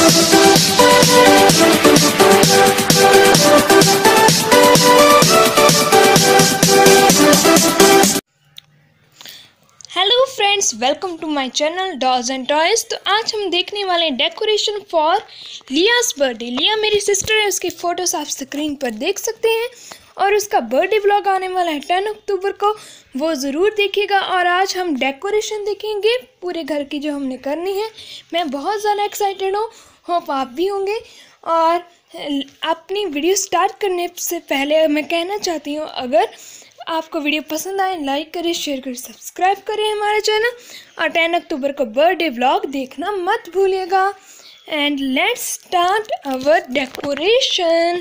Hello friends, welcome to my channel dolls and toys. तो आज हम देखने वाले हैं डेकोरेशन फॉर लिया's बर्थडे। लिया मेरी सिस्टर है, उसकी फ़ोटोस आप स्क्रीन पर देख सकते हैं और उसका बर्थडे व्लॉग आने वाला है 10 अक्टूबर को, वो ज़रूर देखिएगा। और आज हम डेकोरेशन देखेंगे पूरे घर की जो हमने करनी है। मैं बहुत ज़्यादा एक्साइटेड हूँ, होप आप भी होंगे। और अपनी वीडियो स्टार्ट करने से पहले मैं कहना चाहती हूँ, अगर आपको वीडियो पसंद आए लाइक करें, शेयर करें, सब्सक्राइब करें हमारे चैनल। और 10 अक्टूबर को बर्थडे व्लॉग देखना मत भूलिएगा। And let's start our decoration.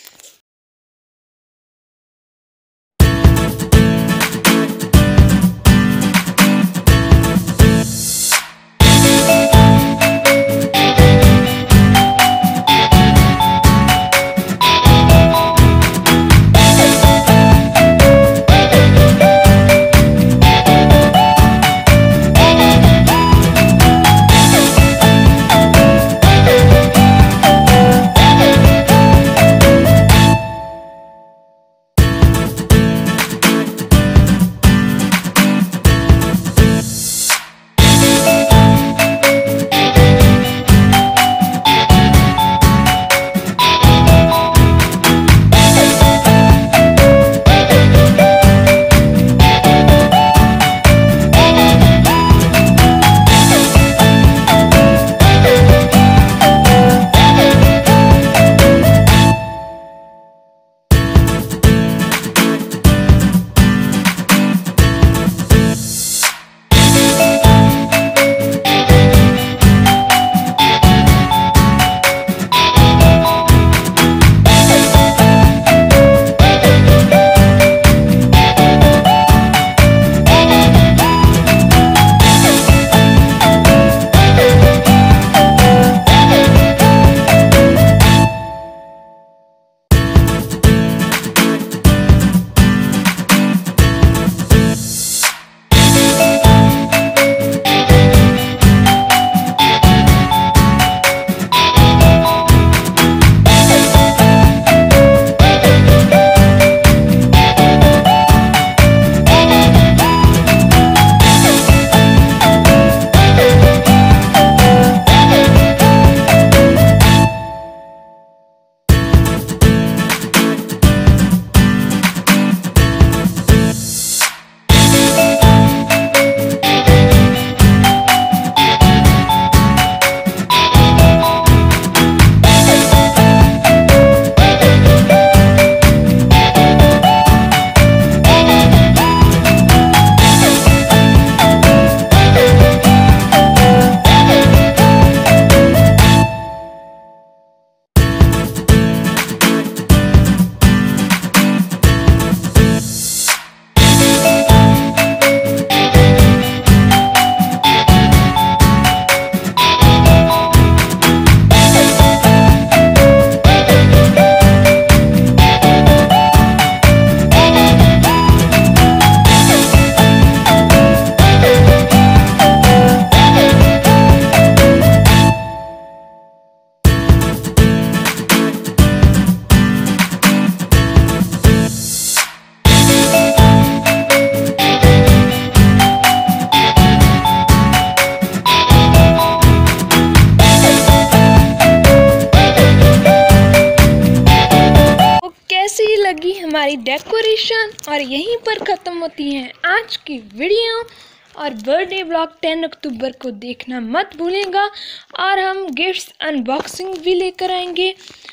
लगी हमारी डेकोरेशन। और यहीं पर ख़त्म होती है आज की वीडियो। और बर्थडे व्लॉग 10 अक्टूबर को देखना मत भूलिएगा। और हम गिफ्ट्स अनबॉक्सिंग भी लेकर आएंगे।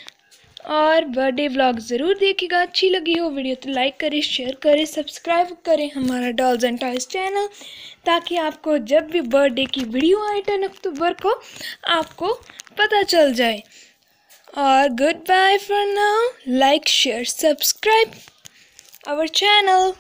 और बर्थडे व्लॉग ज़रूर देखिएगा। अच्छी लगी हो वीडियो तो लाइक करें, शेयर करें, सब्सक्राइब करें हमारा डॉल्स एंड टॉयज चैनल, ताकि आपको जब भी बर्थडे की वीडियो आए 10 अक्टूबर को आपको पता चल जाए। Or goodbye for now. Like, share, subscribe our channel.